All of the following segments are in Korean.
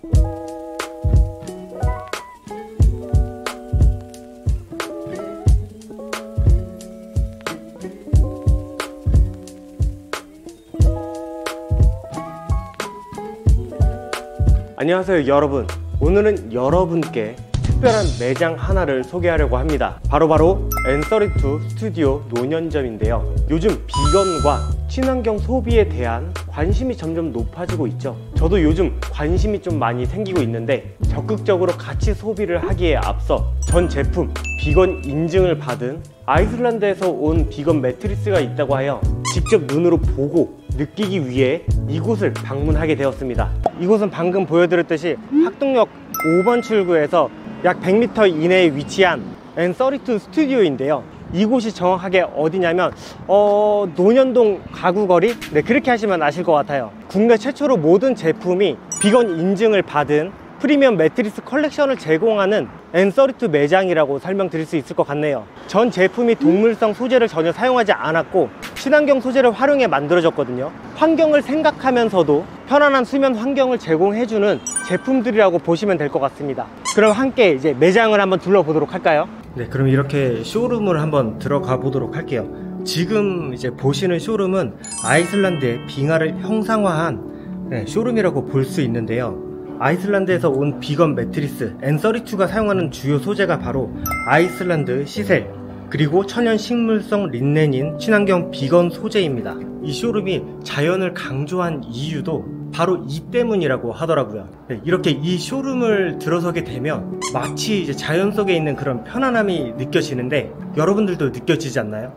안녕하세요 여러분, 오늘은 여러분께 특별한 매장 하나를 소개하려고 합니다. 바로 N32 스튜디오 노년점인데요. 요즘 비건과 친환경 소비에 대한 관심이 점점 높아지고 있죠. 저도 요즘 관심이 좀 많이 생기고 있는데 적극적으로 같이 소비를 하기에 앞서 전 제품 비건 인증을 받은 아이슬란드에서 온 비건 매트리스가 있다고 하여 직접 눈으로 보고 느끼기 위해 이곳을 방문하게 되었습니다. 이곳은 방금 보여드렸듯이 학동역 5번 출구에서 약 100m 이내에 위치한 N32 스튜디오인데요. 이곳이 정확하게 어디냐면 논현동 가구거리? 네, 그렇게 하시면 아실 것 같아요. 국내 최초로 모든 제품이 비건 인증을 받은 프리미엄 매트리스 컬렉션을 제공하는 N32 매장이라고 설명드릴 수 있을 것 같네요. 전 제품이 동물성 소재를 전혀 사용하지 않았고 친환경 소재를 활용해 만들어졌거든요. 환경을 생각하면서도 편안한 수면 환경을 제공해주는 제품들이라고 보시면 될 것 같습니다. 그럼 함께 이제 매장을 한번 둘러보도록 할까요? 네, 그럼 이렇게 쇼룸을 한번 들어가 보도록 할게요. 지금 이제 보시는 쇼룸은 아이슬란드의 빙하를 형상화한 쇼룸이라고 볼 수 있는데요. 아이슬란드에서 온 비건 매트리스 N32가 사용하는 주요 소재가 바로 아이슬란드 시셀 그리고 천연 식물성 린넨인 친환경 비건 소재입니다. 이 쇼룸이 자연을 강조한 이유도 바로 이 때문이라고 하더라고요. 네, 이렇게 이 쇼룸을 들어서게 되면 마치 이제 자연 속에 있는 그런 편안함이 느껴지는데 여러분들도 느껴지지 않나요?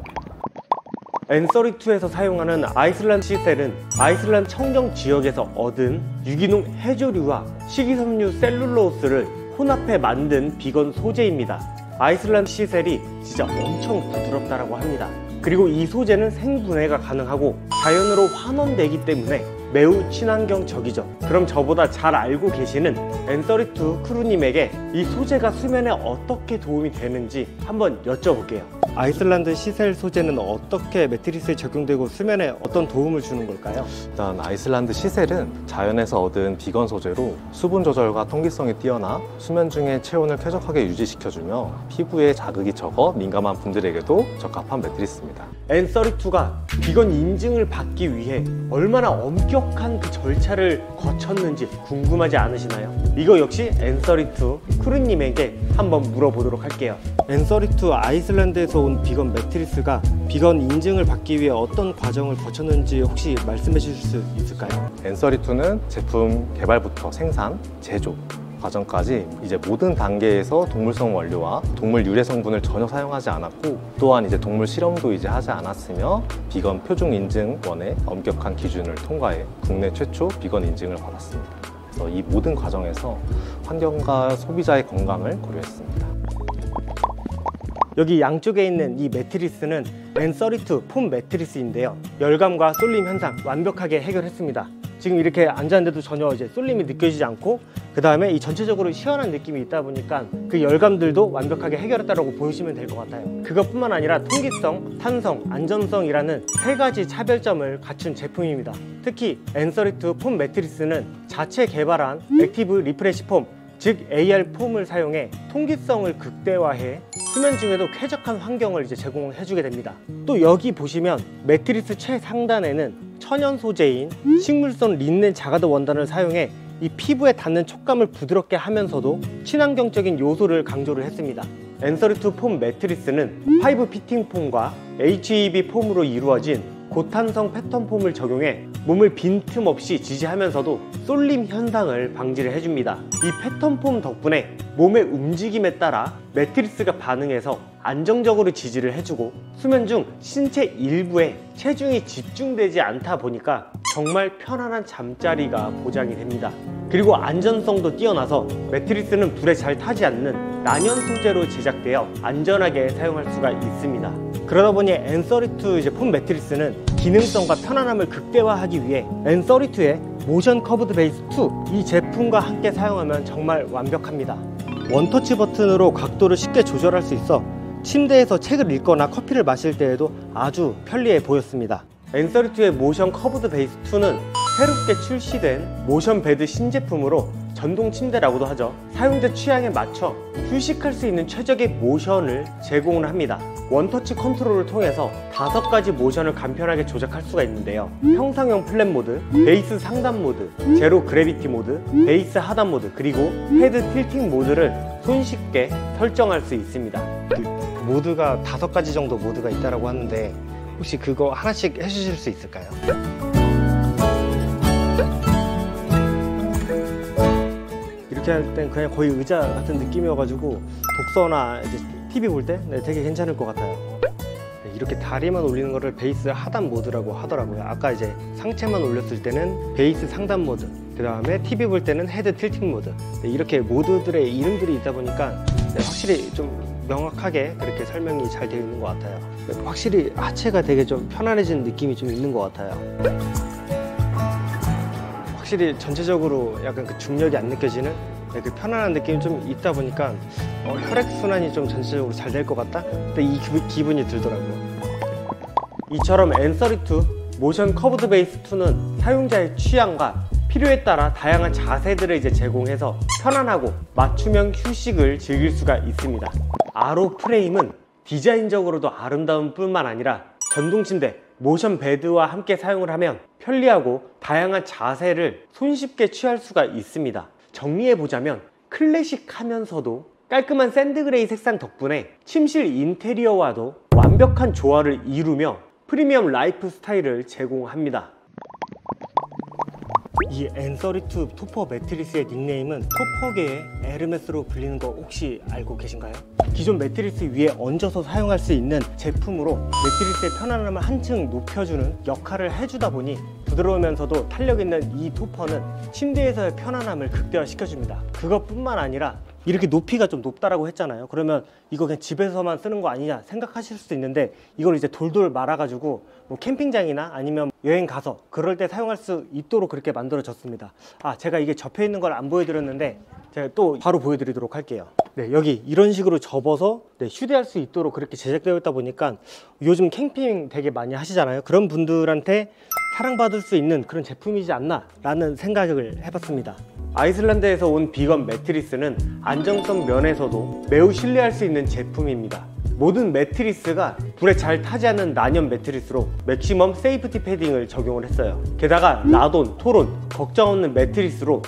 N32에서 사용하는 아이슬란드 시셀은 아이슬란드 청정 지역에서 얻은 유기농 해조류와 식이섬유 셀룰로스를 혼합해 만든 비건 소재입니다. 아이슬란드 시셀이 진짜 엄청 부드럽다고 합니다. 그리고 이 소재는 생분해가 가능하고 자연으로 환원되기 때문에 매우 친환경적이죠. 그럼 저보다 잘 알고 계시는 N32 크루님에게 이 소재가 수면에 어떻게 도움이 되는지 한번 여쭤볼게요. 아이슬란드 시셀 소재는 어떻게 매트리스에 적용되고 수면에 어떤 도움을 주는 걸까요? 일단 아이슬란드 시셀은 자연에서 얻은 비건 소재로 수분 조절과 통기성이 뛰어나 수면 중에 체온을 쾌적하게 유지시켜주며 피부에 자극이 적어 민감한 분들에게도 적합한 매트리스입니다. N32가 비건 인증을 받기 위해 얼마나 엄격한 그 절차를 거쳤는지 궁금하지 않으시나요? 이거 역시 N32 크루님에게 한번 물어보도록 할게요. N32 아이슬란드에서 온 비건 매트리스가 비건 인증을 받기 위해 어떤 과정을 거쳤는지 혹시 말씀해 주실 수 있을까요? N32는 제품 개발부터 생산, 제조 과정까지 이제 모든 단계에서 동물성 원료와 동물 유래 성분을 전혀 사용하지 않았고 또한 이제 동물 실험도 이제 하지 않았으며 비건 표준 인증원의 엄격한 기준을 통과해 국내 최초 비건 인증을 받았습니다. 그래서 이 모든 과정에서 환경과 소비자의 건강을 고려했습니다. 여기 양쪽에 있는 이 매트리스는 N32 폼 매트리스인데요. 열감과 쏠림 현상 완벽하게 해결했습니다. 지금 이렇게 앉았는데도 전혀 이제 쏠림이 느껴지지 않고 그 다음에 이 전체적으로 시원한 느낌이 있다 보니까 그 열감들도 완벽하게 해결했다고 보시면 될 것 같아요. 그것뿐만 아니라 통기성, 탄성, 안전성이라는 세 가지 차별점을 갖춘 제품입니다. 특히 N32 폼 매트리스는 자체 개발한 액티브 리프레시 폼, 즉 AR 폼을 사용해 통기성을 극대화해 수면 중에도 쾌적한 환경을 이제 제공해주게 됩니다. 또 여기 보시면 매트리스 최상단에는 천연 소재인 식물성 린넨 자가드 원단을 사용해 이 피부에 닿는 촉감을 부드럽게 하면서도 친환경적인 요소를 강조를 했습니다. N32 폼 매트리스는 5 피팅 폼과 HEB 폼으로 이루어진 고탄성 패턴 폼을 적용해 몸을 빈틈없이 지지하면서도 쏠림 현상을 방지를 해줍니다. 이 패턴 폼 덕분에 몸의 움직임에 따라 매트리스가 반응해서 안정적으로 지지를 해주고 수면 중 신체 일부에 체중이 집중되지 않다 보니까 정말 편안한 잠자리가 보장이 됩니다. 그리고 안전성도 뛰어나서 매트리스는 불에 잘 타지 않는 난연 소재로 제작되어 안전하게 사용할 수가 있습니다. 그러다 보니 N32 폼 매트리스는 기능성과 편안함을 극대화하기 위해 N32의 모션 커브드 베이스 2 이 제품과 함께 사용하면 정말 완벽합니다. 원터치 버튼으로 각도를 쉽게 조절할 수 있어 침대에서 책을 읽거나 커피를 마실 때에도 아주 편리해 보였습니다. N32의 모션 커브드 베이스 2는 새롭게 출시된 모션 베드 신제품으로 전동 침대라고도 하죠. 사용자 취향에 맞춰 휴식할 수 있는 최적의 모션을 제공을 합니다. 원터치 컨트롤을 통해서 5가지 모션을 간편하게 조작할 수가 있는데요. 평상형 플랫 모드, 베이스 상단 모드, 제로 그래비티 모드, 베이스 하단 모드, 그리고 헤드 틸팅 모드를 손쉽게 설정할 수 있습니다. 모드가 5가지 정도 모드가 있다고 하는데 혹시 그거 하나씩 해주실 수 있을까요? 이렇게 할 땐 그냥 거의 의자 같은 느낌이어가지고 독서나 이제 TV 볼 때 되게 괜찮을 것 같아요. 이렇게 다리만 올리는 거를 베이스 하단 모드라고 하더라고요. 아까 이제 상체만 올렸을 때는 베이스 상단 모드, 그 다음에 TV 볼 때는 헤드 틸팅 모드. 이렇게 모드들의 이름들이 있다 보니까 확실히 좀 명확하게 그렇게 설명이 잘 되어 있는 것 같아요. 확실히 하체가 되게 좀 편안해지는 느낌이 좀 있는 것 같아요. 확실히 전체적으로 약간 그 중력이 안 느껴지는 그 편안한 느낌이 좀 있다 보니까 혈액순환이 좀 전체적으로 잘 될 것 같다? 근데 이 기분이 들더라고요. 이처럼 N32 모션 커브드 베이스 2는 사용자의 취향과 필요에 따라 다양한 자세들을 이제 제공해서 편안하고 맞춤형 휴식을 즐길 수가 있습니다. 아로 프레임은 디자인적으로도 아름다움 뿐만 아니라 전동 침대, 모션 베드와 함께 사용을 하면 편리하고 다양한 자세를 손쉽게 취할 수가 있습니다. 정리해보자면 클래식하면서도 깔끔한 샌드그레이 색상 덕분에 침실 인테리어와도 완벽한 조화를 이루며 프리미엄 라이프 스타일을 제공합니다. 이 N32 토퍼 매트리스의 닉네임은 토퍼계의 에르메스로 불리는 거 혹시 알고 계신가요? 기존 매트리스 위에 얹어서 사용할 수 있는 제품으로 매트리스의 편안함을 한층 높여주는 역할을 해주다 보니 부드러우면서도 탄력 있는 이 토퍼는 침대에서의 편안함을 극대화시켜줍니다. 그것뿐만 아니라 이렇게 높이가 좀 높다라고 했잖아요. 그러면 이거 그냥 집에서만 쓰는 거 아니냐 생각하실 수도 있는데 이걸 이제 돌돌 말아가지고 뭐 캠핑장이나 아니면 여행 가서 그럴 때 사용할 수 있도록 그렇게 만들어졌습니다. 제가 이게 접혀 있는 걸 안 보여드렸는데 제가 또 바로 보여드리도록 할게요. 네, 여기 이런 식으로 접어서 휴대할 수 있도록 그렇게 제작되어 있다 보니까 요즘 캠핑 되게 많이 하시잖아요. 그런 분들한테 사랑받을 수 있는 그런 제품이지 않나 라는 생각을 해봤습니다. 아이슬란드에서 온 비건 매트리스는 안정성 면에서도 매우 신뢰할 수 있는 제품입니다. 모든 매트리스가 불에 잘 타지 않는 난연 매트리스로 맥시멈 세이프티 패딩을 적용을 했어요. 게다가 라돈, 토론, 걱정 없는 매트리스로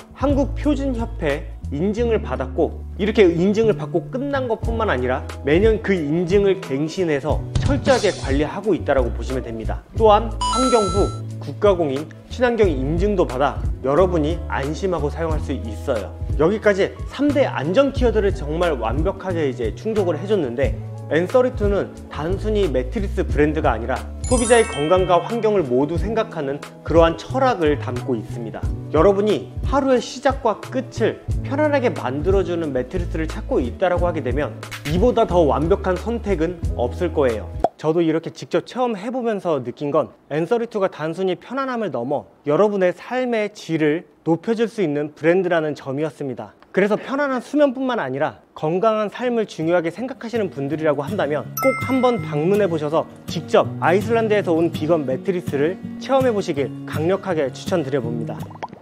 한국표준협회 인증을 받았고, 이렇게 인증을 받고 끝난 것뿐만 아니라 매년 그 인증을 갱신해서 철저하게 관리하고 있다고 보시면 됩니다. 또한 환경부, 국가공인, 친환경 인증도 받아 여러분이 안심하고 사용할 수 있어요. 여기까지 3대 안전 키워드를 정말 완벽하게 이제 충족을 해줬는데, N32는 단순히 매트리스 브랜드가 아니라 소비자의 건강과 환경을 모두 생각하는 그러한 철학을 담고 있습니다. 여러분이 하루의 시작과 끝을 편안하게 만들어주는 매트리스를 찾고 있다고 하게 되면 이보다 더 완벽한 선택은 없을 거예요. 저도 이렇게 직접 체험해보면서 느낀 건 N32가 단순히 편안함을 넘어 여러분의 삶의 질을 높여줄 수 있는 브랜드라는 점이었습니다. 그래서 편안한 수면뿐만 아니라 건강한 삶을 중요하게 생각하시는 분들이라고 한다면 꼭 한번 방문해 보셔서 직접 아이슬란드에서 온 비건 매트리스를 체험해 보시길 강력하게 추천드려 봅니다.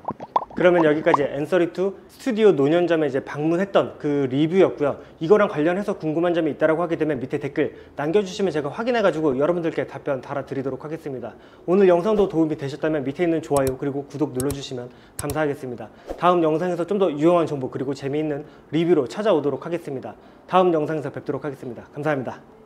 그러면 여기까지 N32 스튜디오 노년점에 이제 방문했던 그 리뷰였고요. 이거랑 관련해서 궁금한 점이 있다고 하게 되면 밑에 댓글 남겨주시면 제가 확인해가지고 여러분들께 답변 달아드리도록 하겠습니다. 오늘 영상도 도움이 되셨다면 밑에 있는 좋아요 그리고 구독 눌러주시면 감사하겠습니다. 다음 영상에서 좀 더 유용한 정보 그리고 재미있는 리뷰로 찾아오도록 하겠습니다. 다음 영상에서 뵙도록 하겠습니다. 감사합니다.